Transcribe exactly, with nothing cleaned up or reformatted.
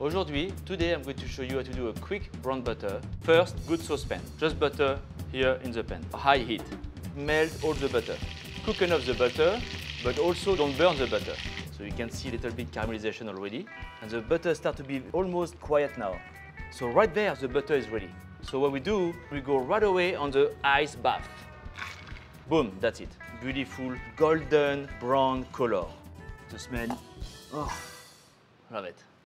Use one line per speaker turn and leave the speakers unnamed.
Aujourd'hui, today I'm going to show you how to do a quick brown butter. First, good saucepan. Just butter here in the pan. High heat. Melt all the butter. Cook enough the butter, but also don't burn the butter. So you can see a little bit caramelization already. And the butter starts to be almost quiet now. So right there, the butter is ready. So what we do, we go right away on the ice bath. Boom, that's it. Beautiful golden brown color. The smell, oh, love it.